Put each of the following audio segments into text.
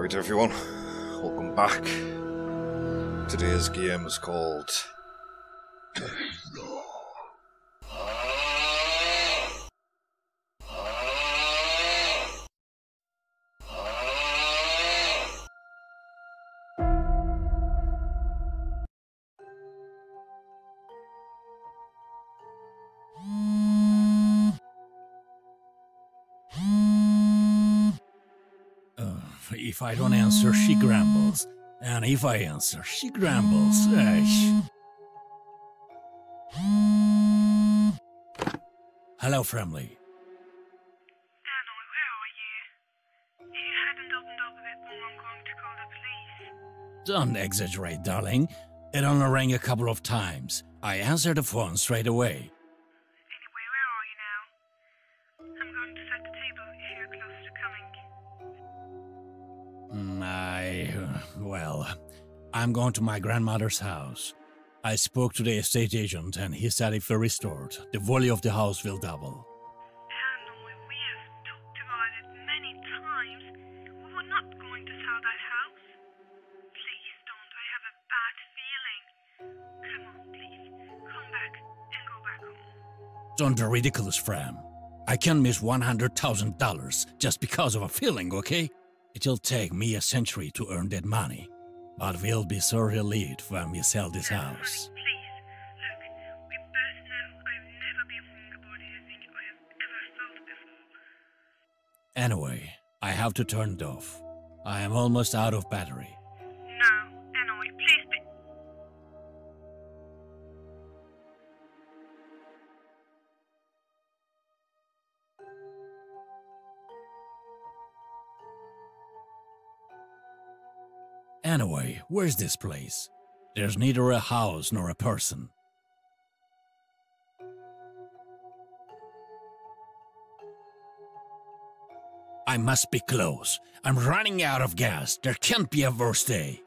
Alright everyone, welcome back. Today's game is called Gehena. If I don't answer, she grumbles. And if I answer, she grumbles. Hello, family. Anna, where are you? If you hadn't opened up a bit more, I'm going to call the police. Don't exaggerate, darling. It only rang a couple of times. I answered the phone straight away. Anyway, where are you now? I'm going to set the table if you're close to coming. Well, I'm going to my grandmother's house. I spoke to the estate agent and he said if we're restored, the value of the house will double. Anna, we have talked about it many times. We were not going to sell that house. Please don't, I have a bad feeling. Come on, please, come back and go back home. Don't be ridiculous, Fram. I can't miss $100,000 just because of a feeling, okay? It'll take me a century to earn that money, but we'll be so relieved when we sell this house. Honey, please, look, we both know I've never been wrong about anything I have ever felt before. Anyway, I have to turn it off. I am almost out of battery. No, Anna, please be... Anyway, where's this place? There's neither a house nor a person. I must be close. I'm running out of gas. There can't be a worse day.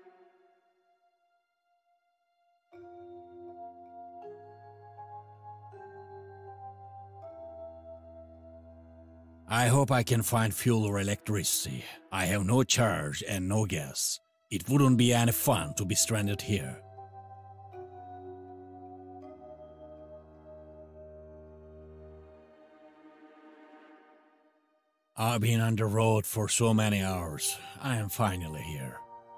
I hope I can find fuel or electricity. I have no charge and no gas. It wouldn't be any fun to be stranded here. I've been on the road for so many hours. I am finally here.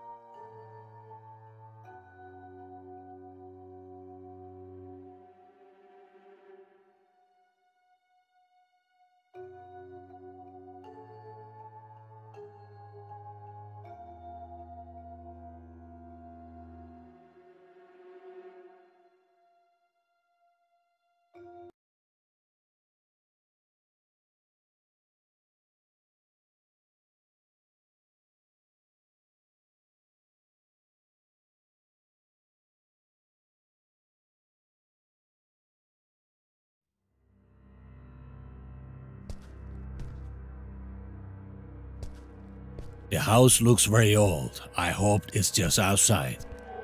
The house looks very old. I hope it's just outside.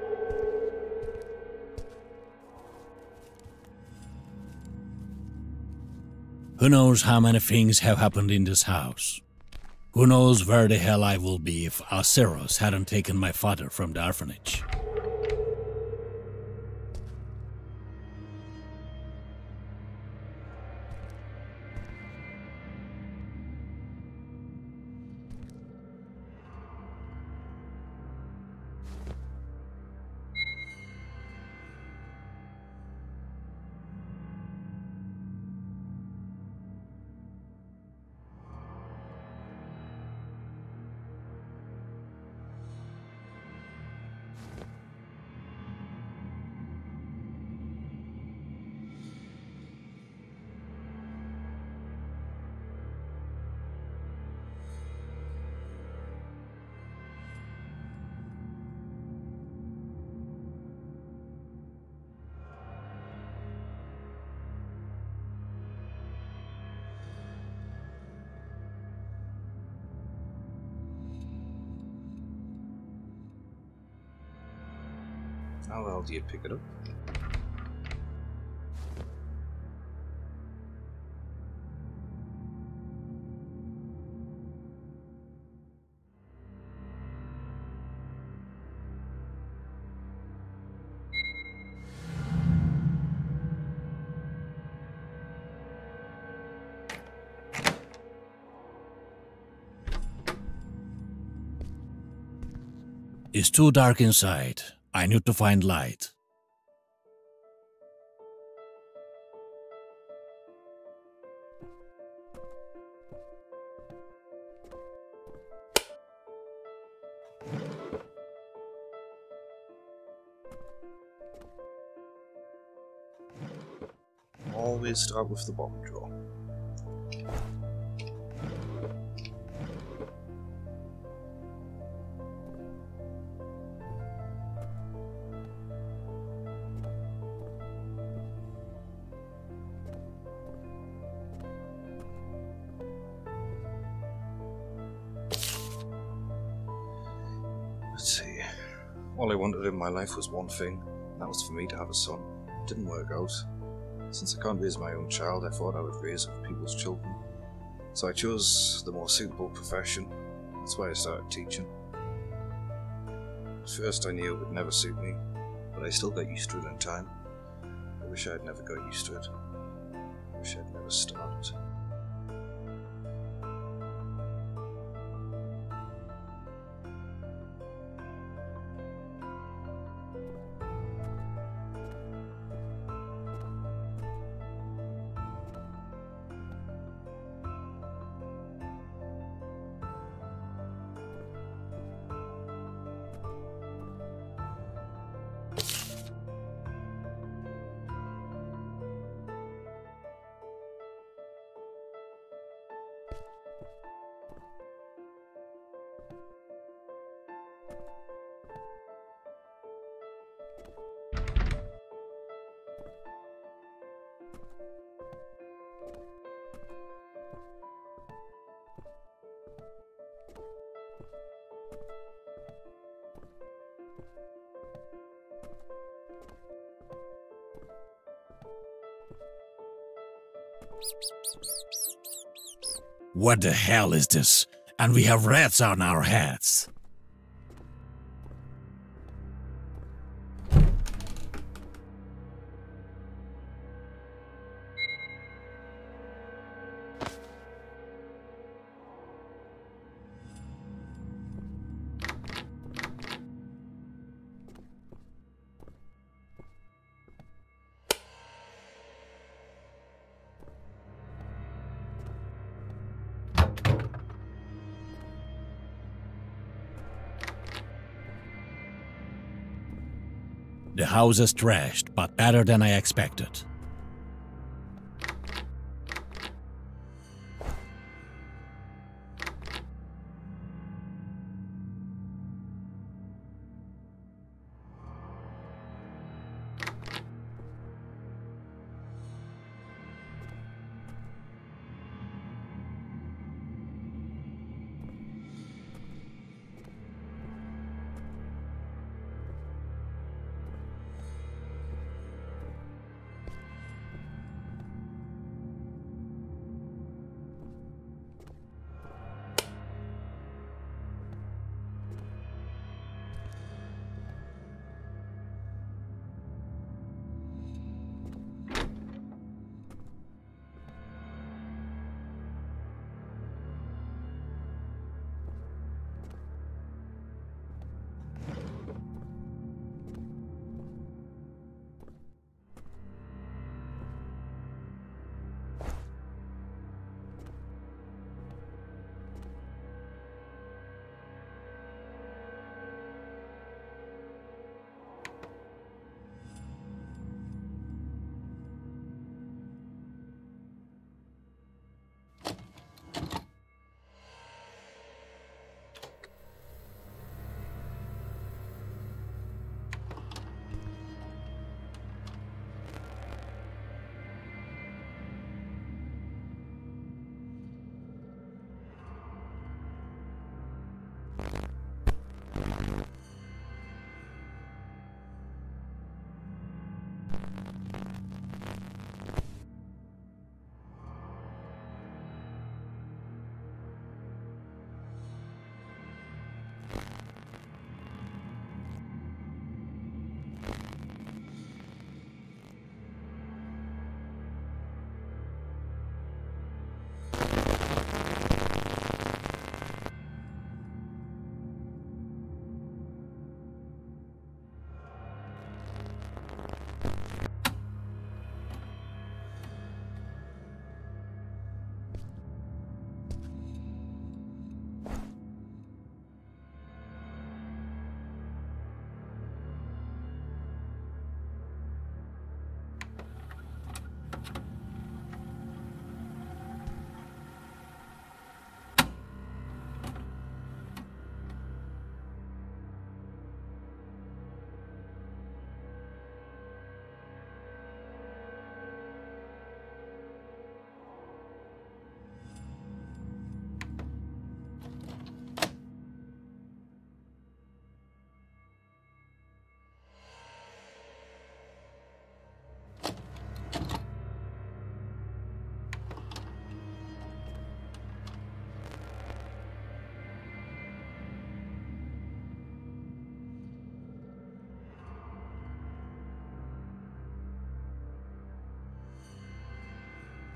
Who knows how many things have happened in this house? Who knows where the hell I will be if Aceros hadn't taken my father from the orphanage? how the hell do you pick it up? It's too dark inside. I need to find light. Always start with the bottom drawer. Let's see. All I wanted in my life was one thing, and that was for me to have a son. It didn't work out. Since I can't raise my own child, I thought I would raise other people's children. So I chose the more suitable profession. That's why I started teaching. At first I knew it would never suit me, but I still got used to it in time. I wish I had never got used to it. I wish I'd never started. What the hell is this? And we have rats on our heads. The house is trashed, but better than I expected.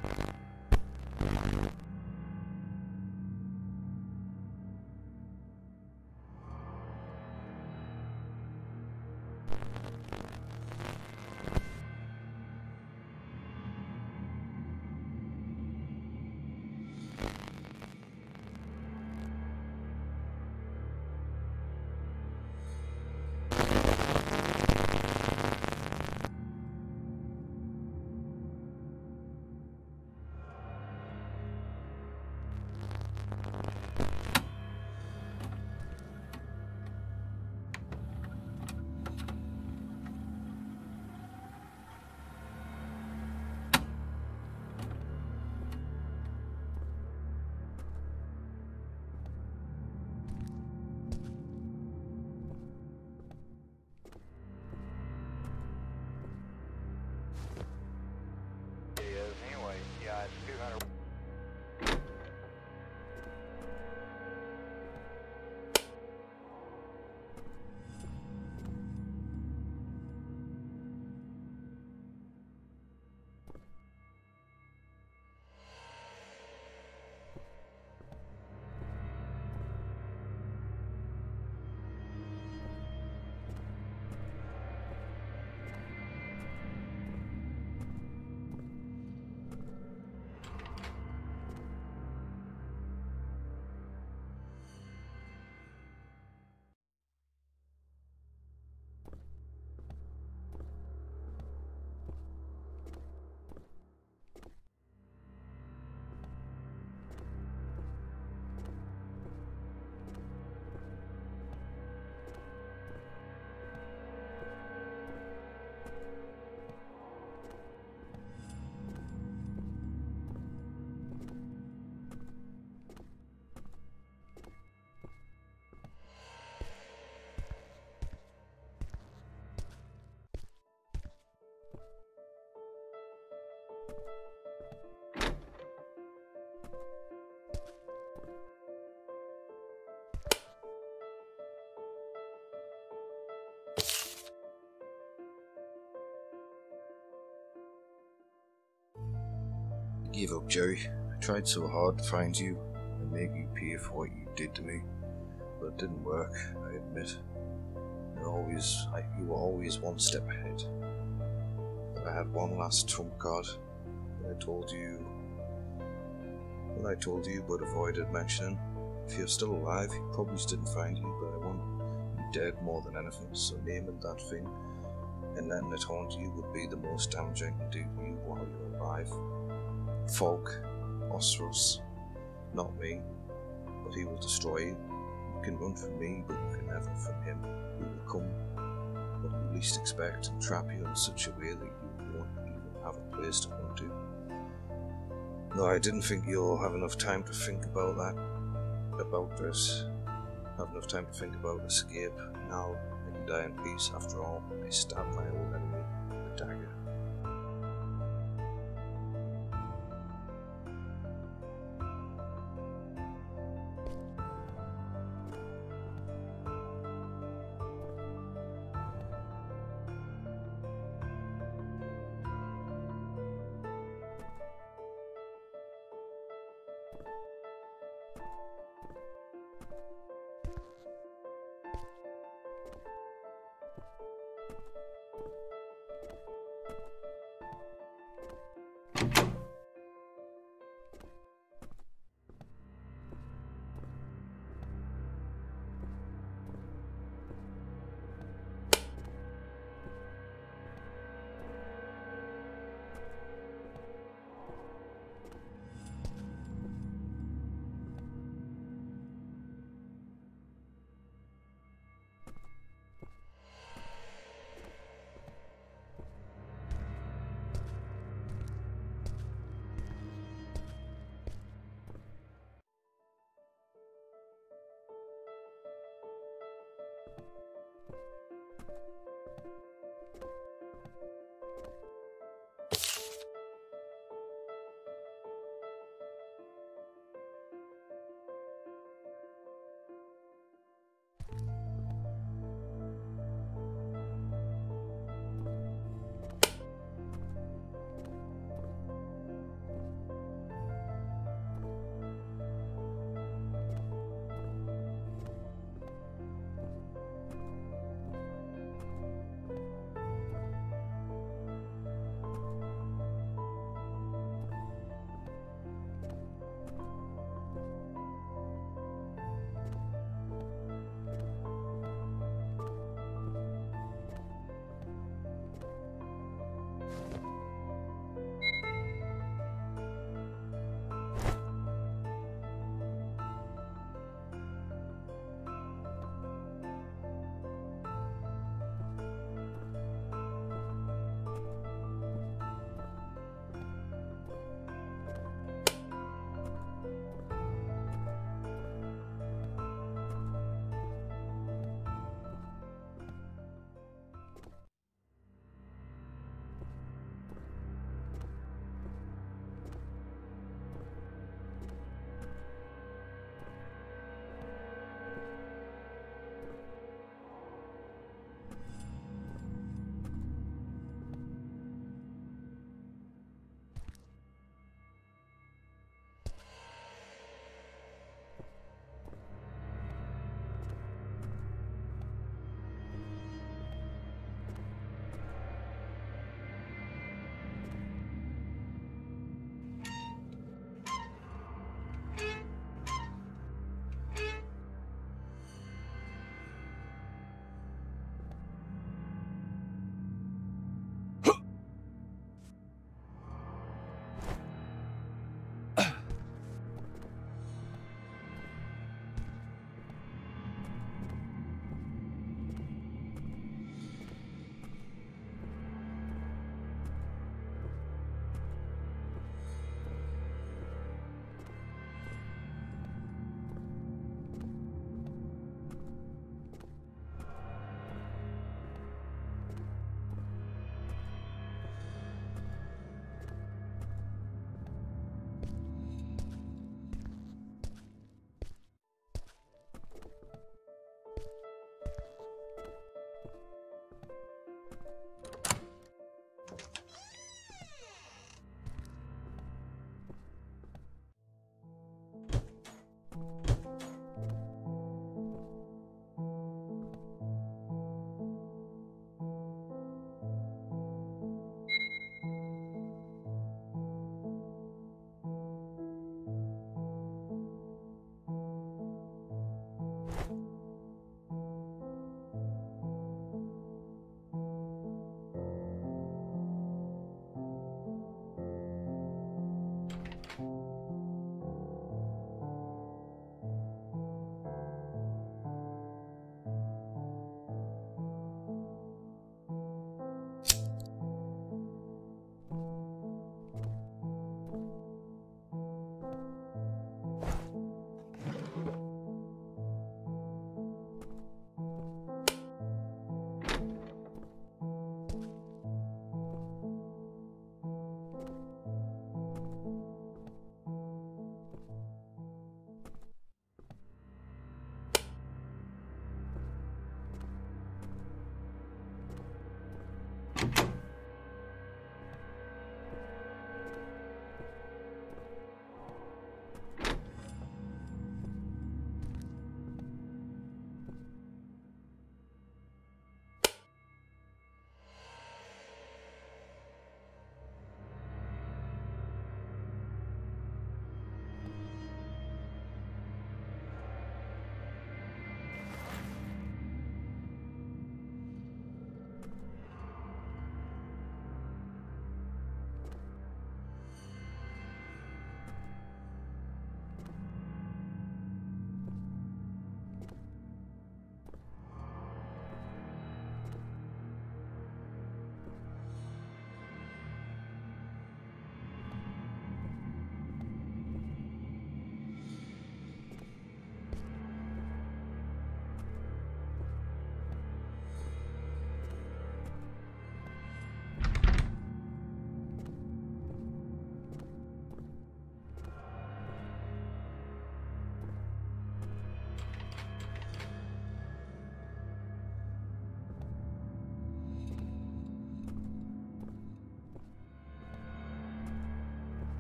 Anyway, yeah, it's 200. I gave up, Jerry. I tried so hard to find you and make you pay for what you did to me, but it didn't work, I admit. You were always one step ahead. But I had one last trump card. When I told you but avoided mentioning. If you're still alive, he probably didn't find you, but I want you dead more than anything, so naming that thing and letting it haunt you would be the most damage I can do to you while you're alive. Fog, Osros, not me, but he will destroy you. You can run from me, but you can never from him. He will come when you least expect and trap you in such a way that you won't even have a place to run to. No, I didn't think you'll have enough time to think about this. Have enough time to think about escape. Now I can die in peace. After all, I stabbed my old enemy with a dagger.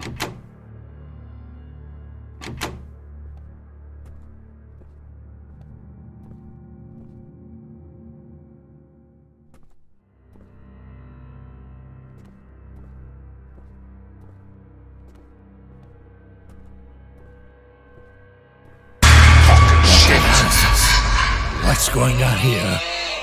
What's going on here?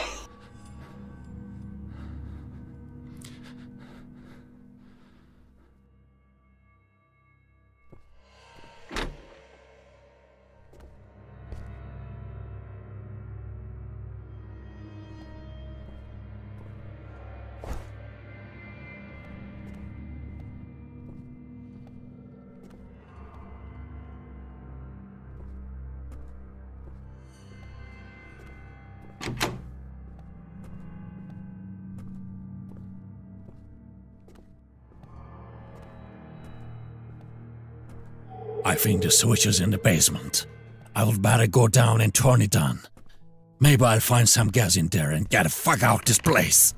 I think the switch is in the basement. I would better go down and turn it on. Maybe I'll find some gas in there and get the fuck out this place.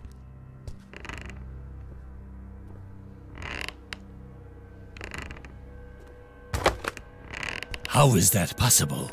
How is that possible?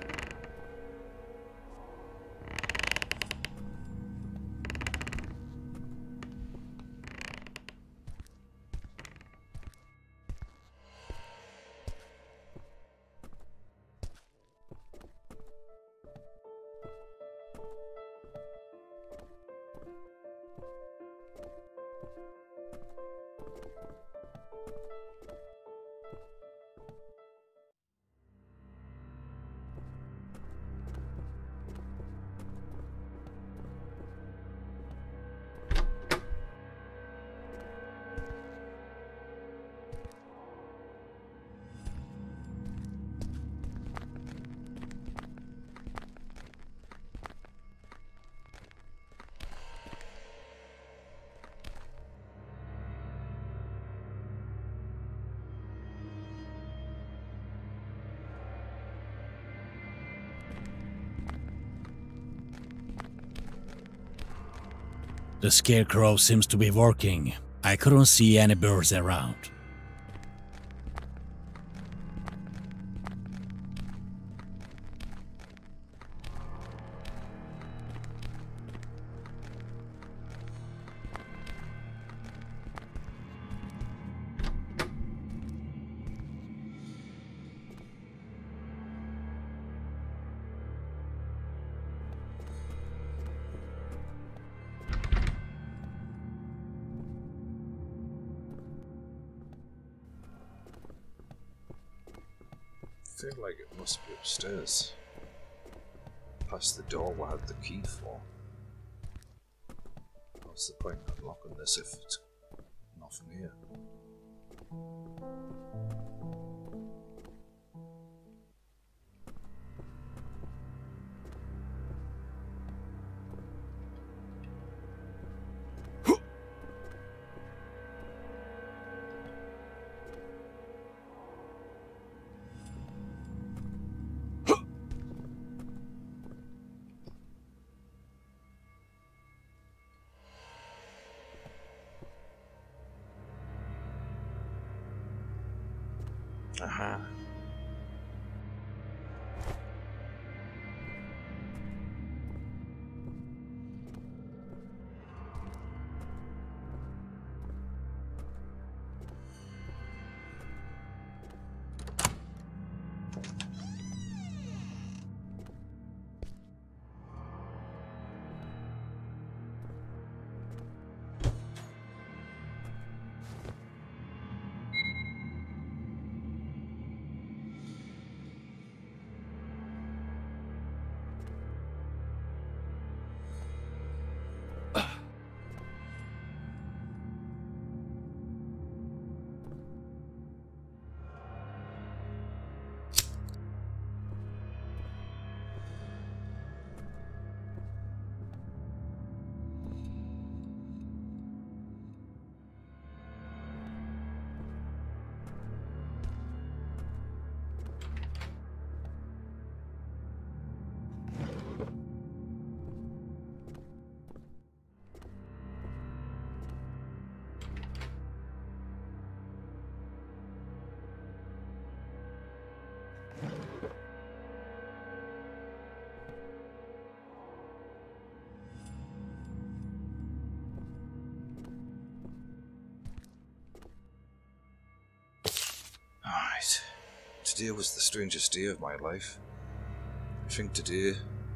The scarecrow seems to be working. I couldn't see any birds around. I feel like it must be upstairs. Past the door I had the key for. What's the point in unlocking this if it's nothing here? Aha. Alright. Today was the strangest day of my life. I think today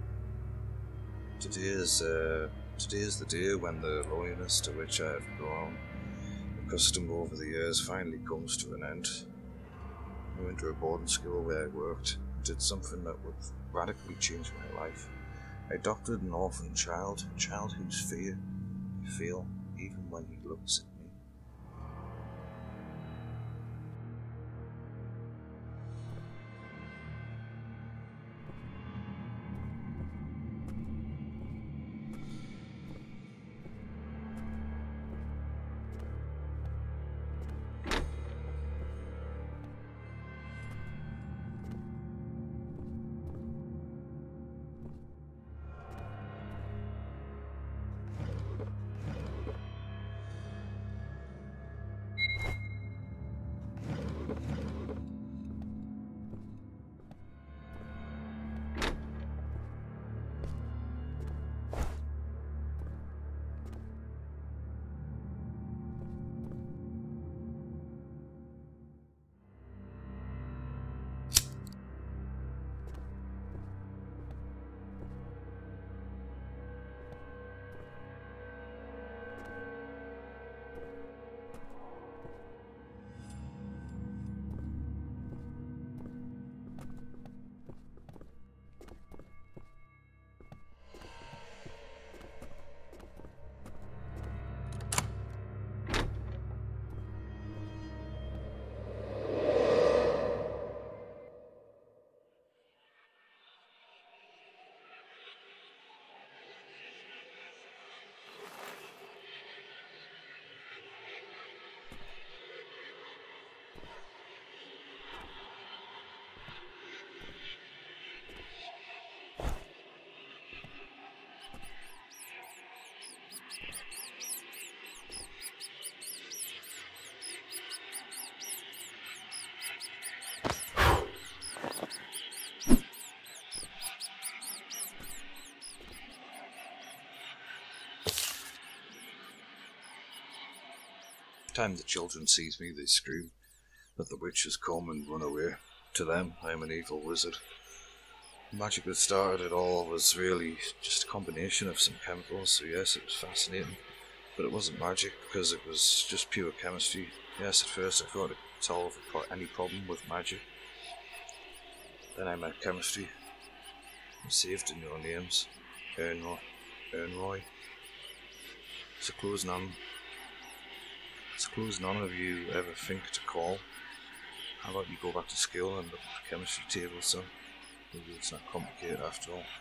is the day when the loneliness to which I have grown accustomed over the years finally comes to an end. I went to a boarding school where I worked and did something that would radically change my life. I adopted an orphan child, a child whose fear I feel even when he looks at me. Every time the children sees me, they scream that the witch has come and run away. To them, I am an evil wizard. The magic that started it all was really just a combination of some chemicals, so yes, it was fascinating. But it wasn't magic, because it was just pure chemistry. Yes, at first I thought it could solve any problem with magic. Then I met chemistry. I'm saved in your names. Ernroy. Suppose none of you ever think to call. How about you go back to school and look at the chemistry table, son? Maybe it's not complicated after all.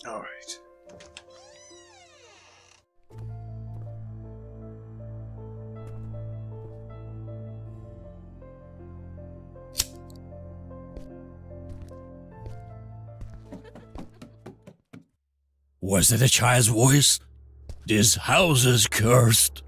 Alright. Was it a child's voice? This house is cursed.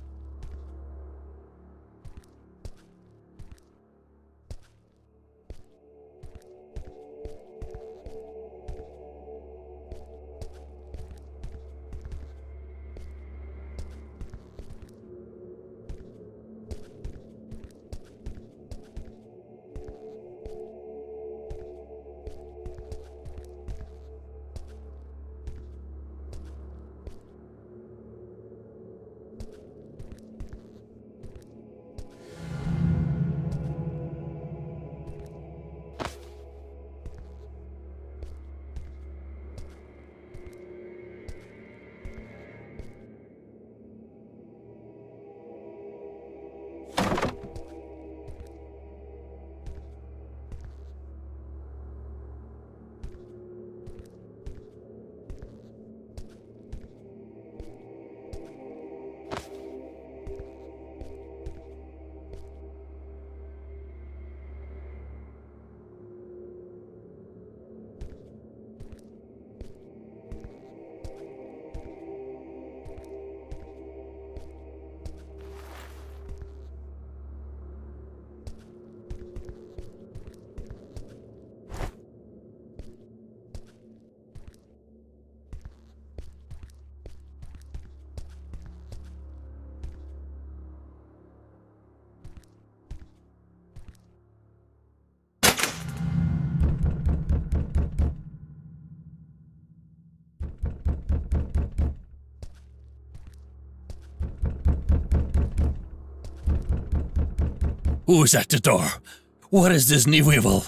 Who's at the door? What is this new evil?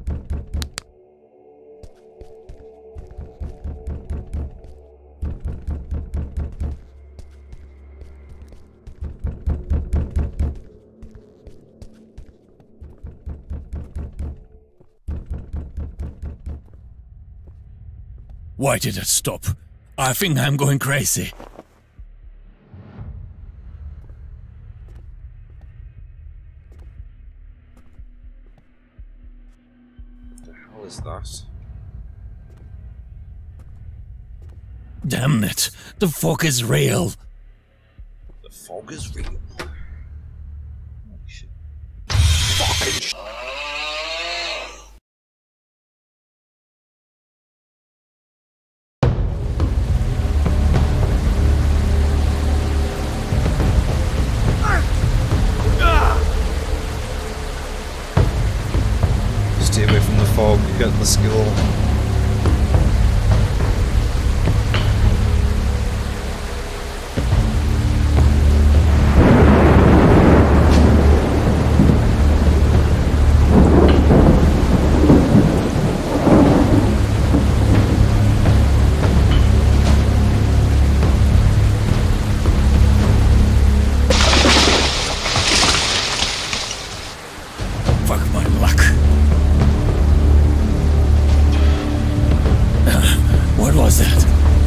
Why did it stop? I think I'm going crazy. What is that? Damn it! The fog is real! The fog is real. Holy shit. Fucking shit. Stay away from the fog, you get the skill. Fuck my luck. What was that?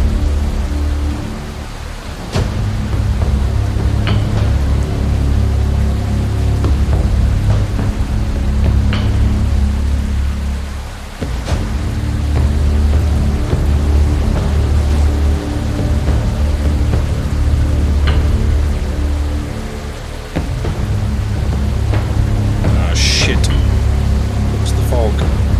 Ah, shit. It was the fog.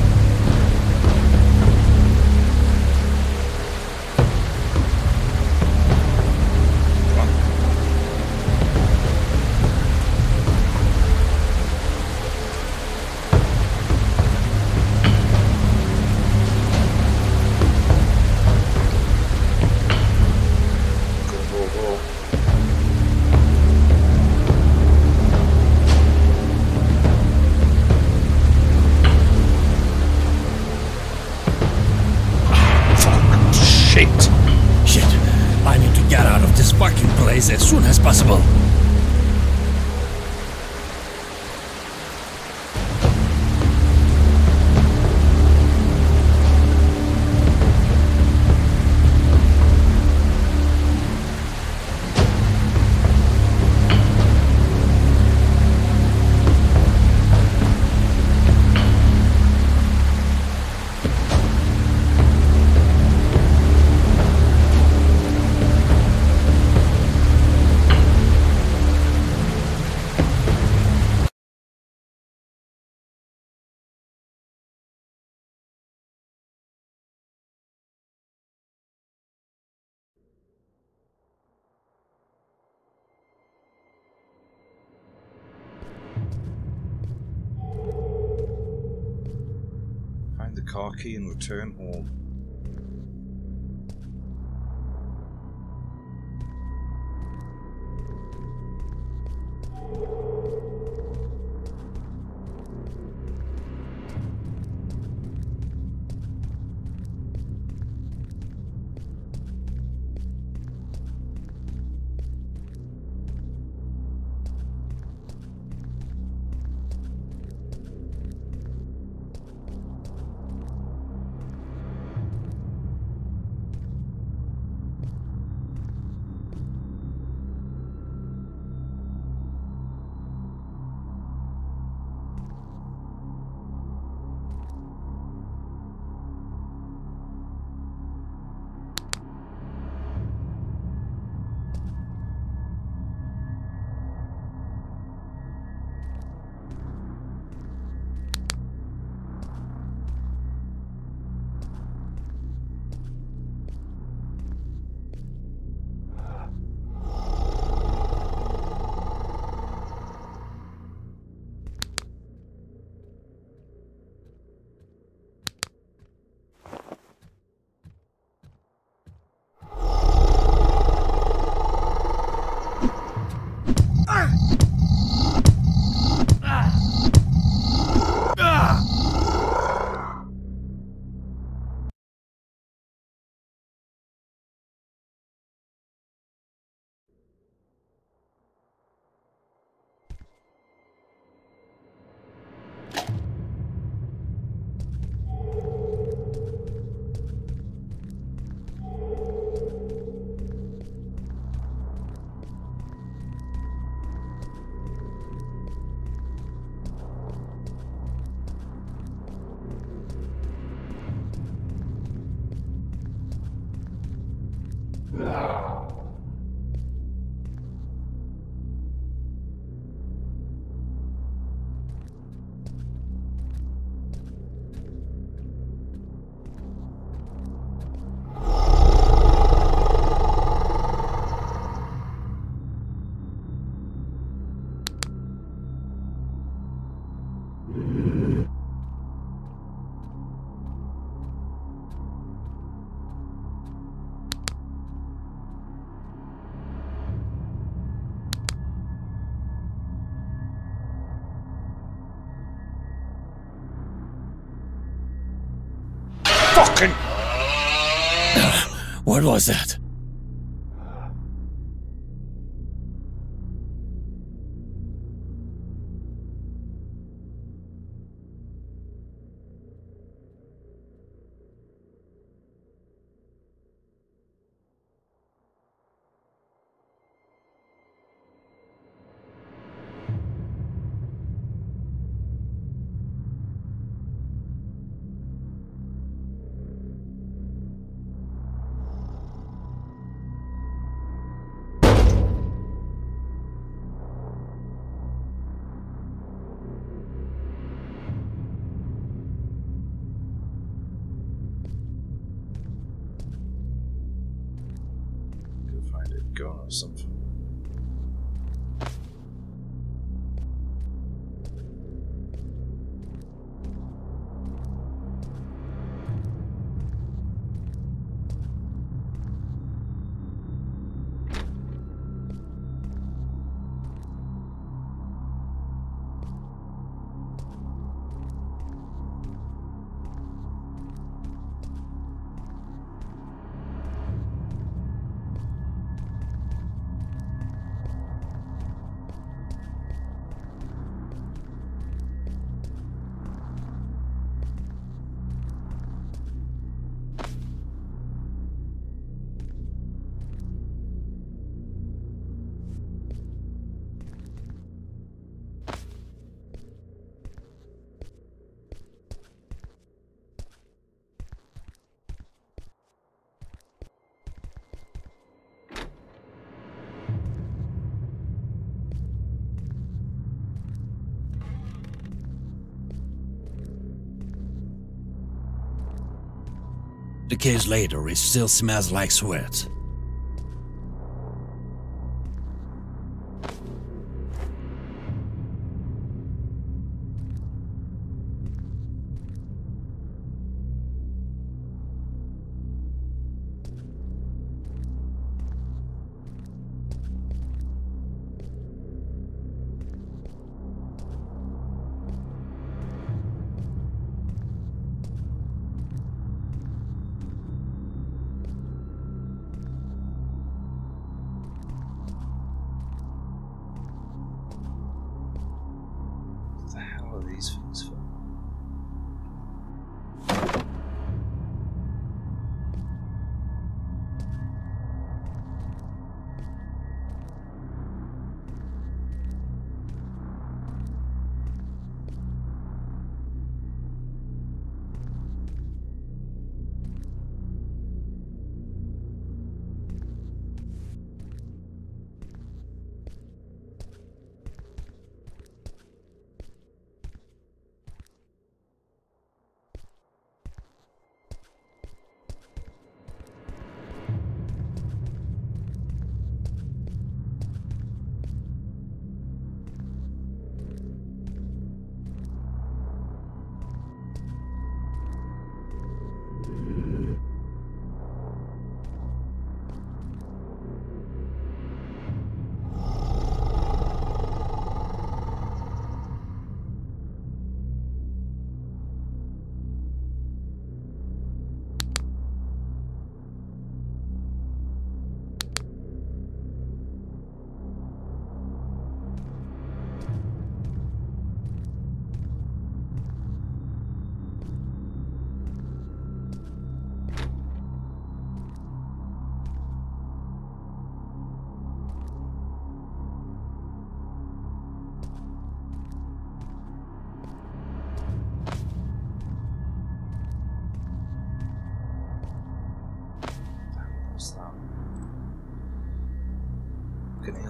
Shit, I need to get out of this fucking place as soon as possible. car key and return home. Fucking... What was that? Find a gun or something. Decades later, it still smells like sweat.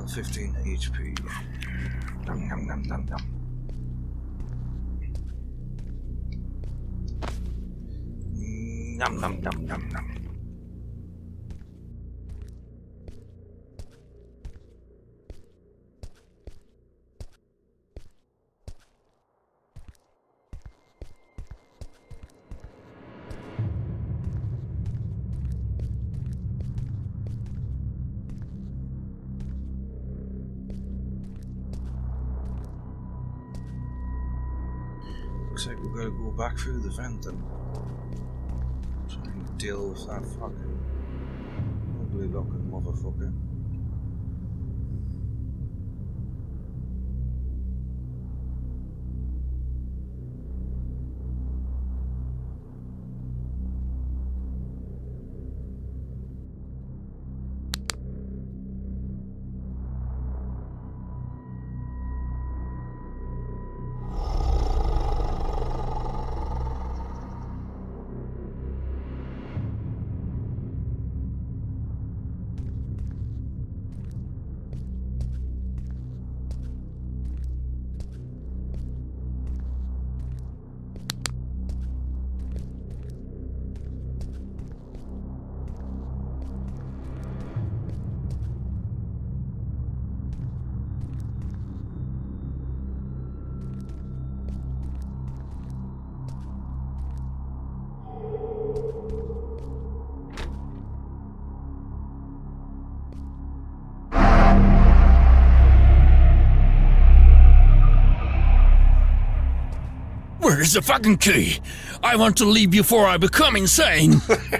Still 15 HP. Nom nom nom nom nom. Nom nom nom nom nom. Looks like we've got to go back through the vent and try and deal with that fucking ugly looking motherfucker. Where's the fucking key? I want to leave before I become insane.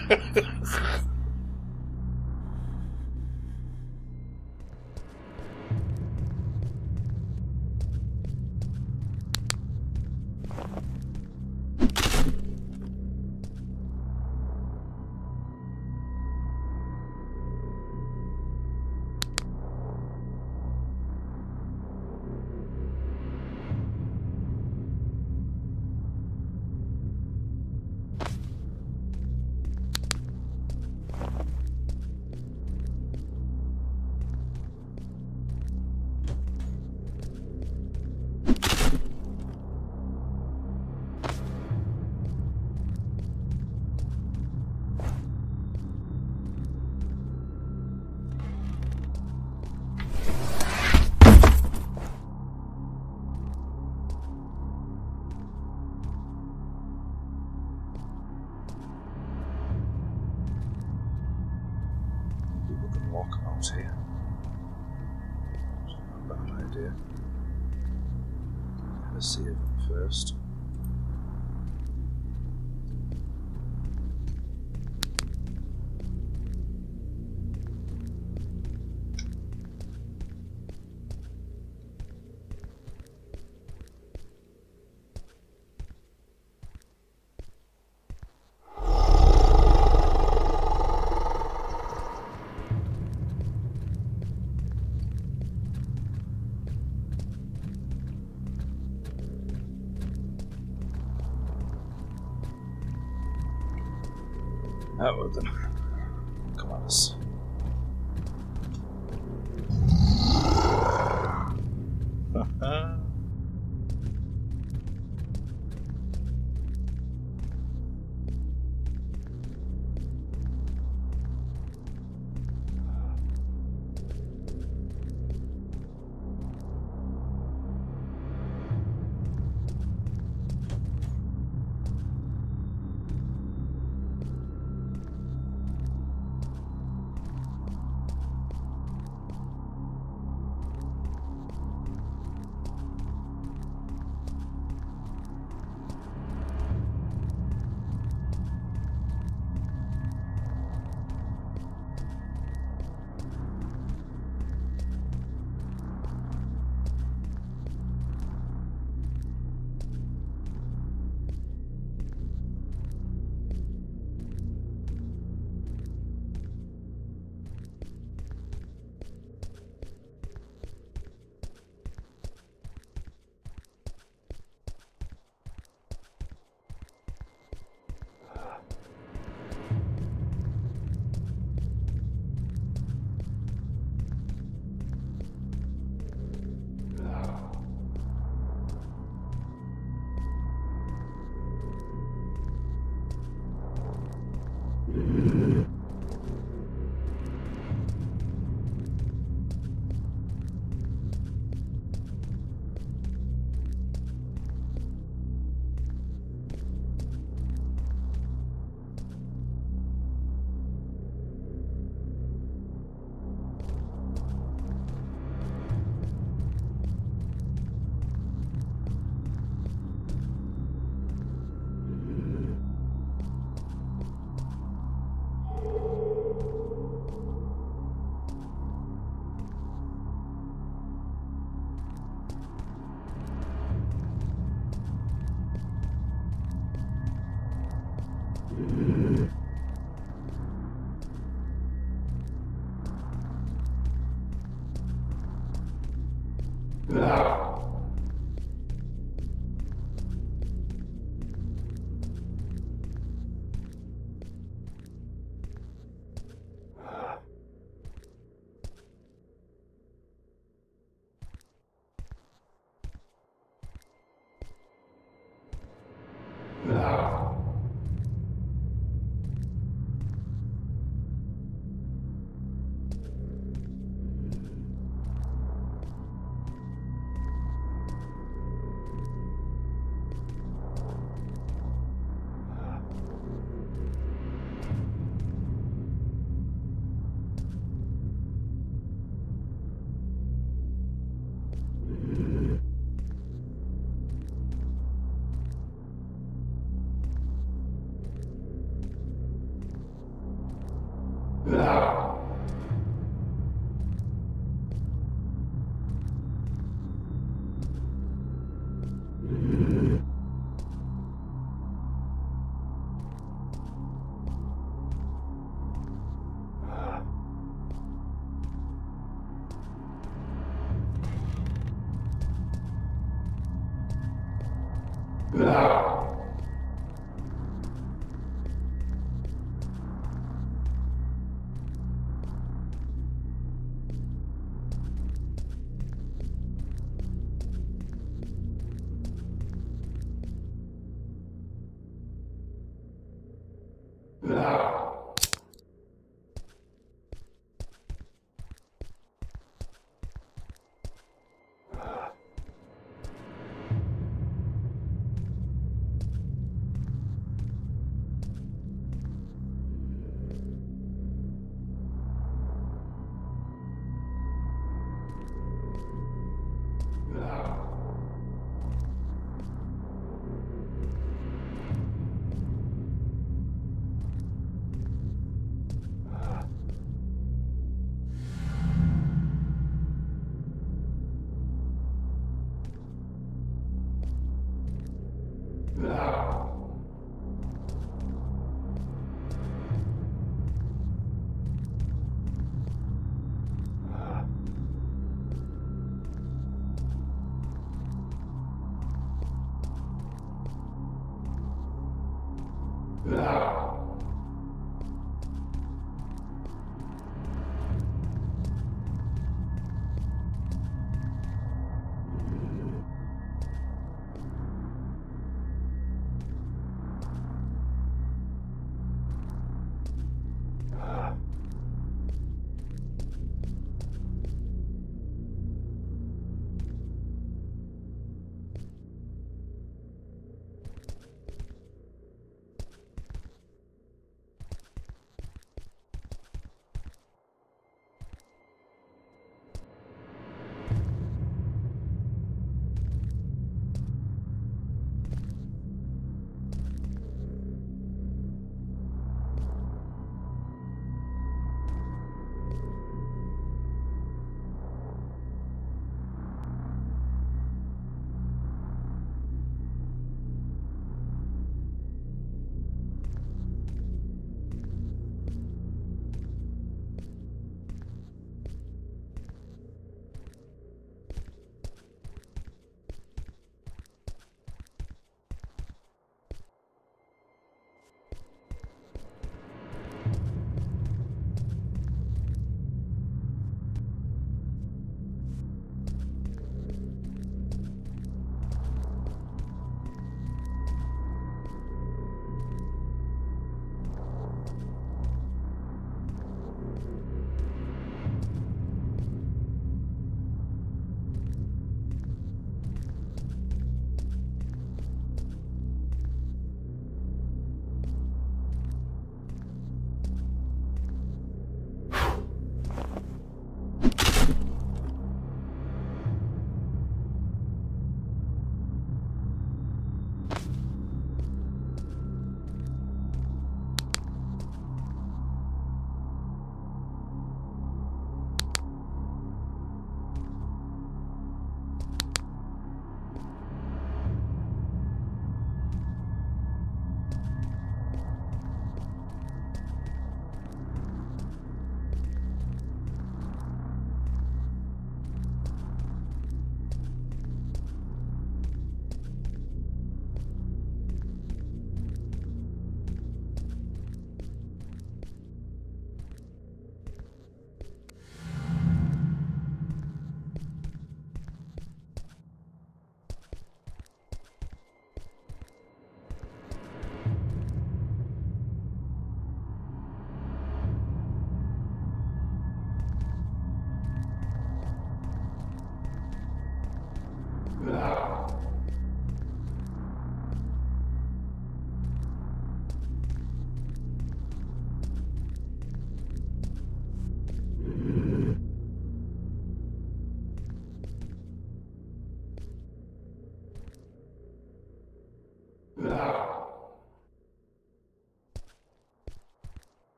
Walk out here. It's not a bad idea. Let's see it first. Oh, then. Come on, us.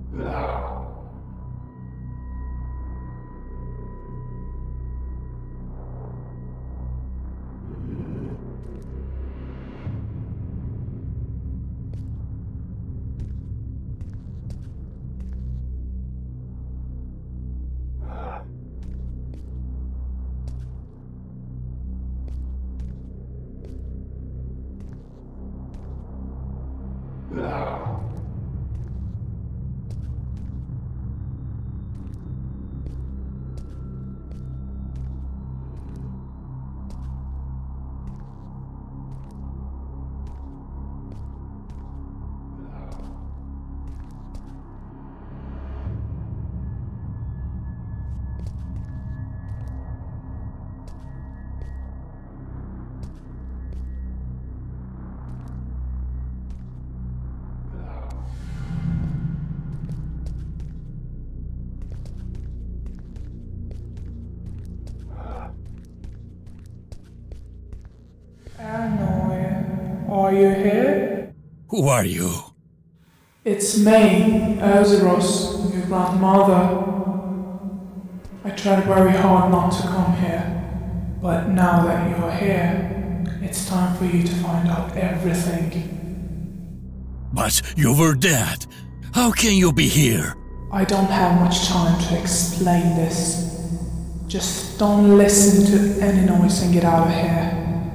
Are you here? Who are you? It's me, Erzuros, your grandmother. I tried very hard not to come here, but now that you're here, it's time for you to find out everything. But you were dead. How can you be here? I don't have much time to explain this. Just don't listen to any noise and get out of here.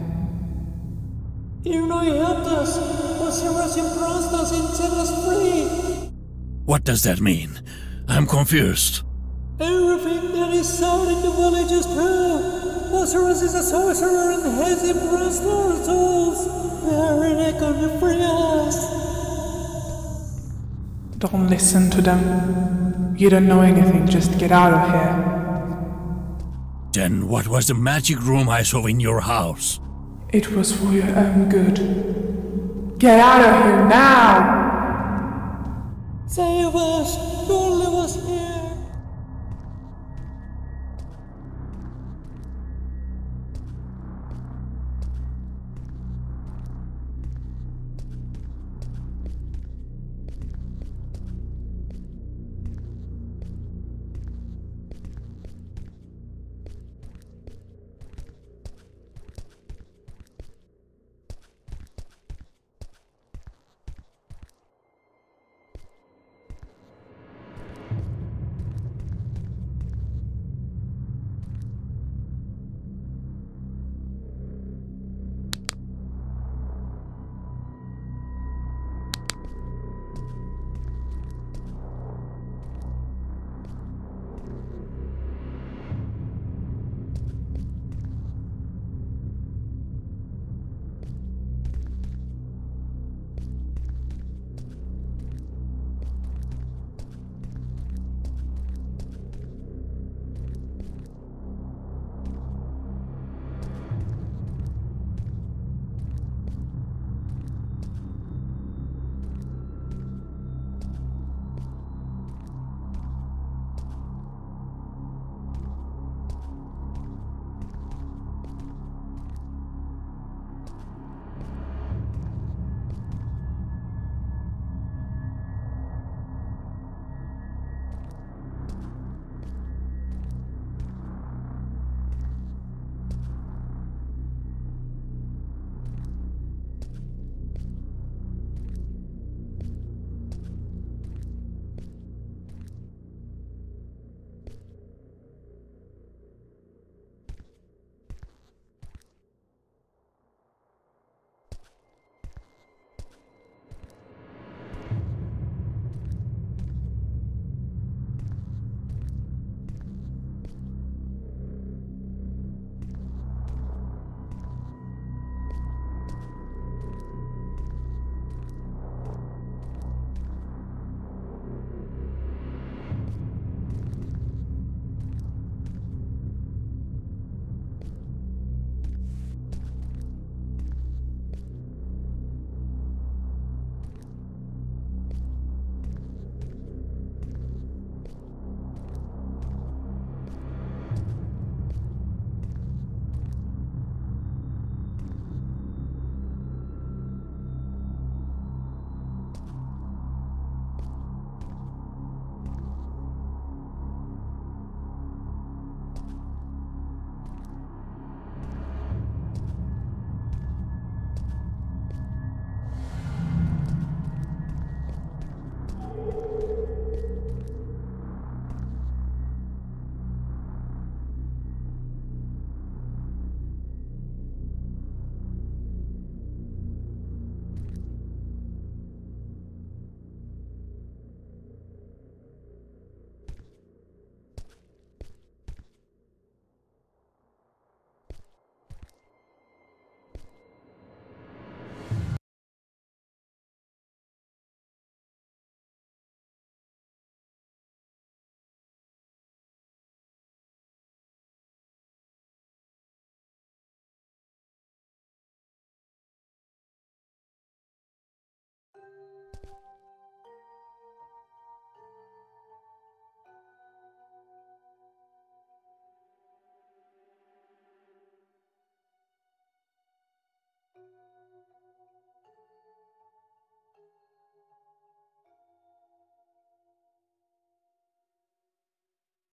You know you helped us, but Sarah's impressed us and set us free. What does that mean? I'm confused. Everything that is sound in the village is true. Osiris is a sorcerer and has impressed our souls. They're gonna free us. Don't listen to them. You don't know anything, just get out of here. Then what was the magic room I saw in your house? It was for your own good. Get out of here now! Save us!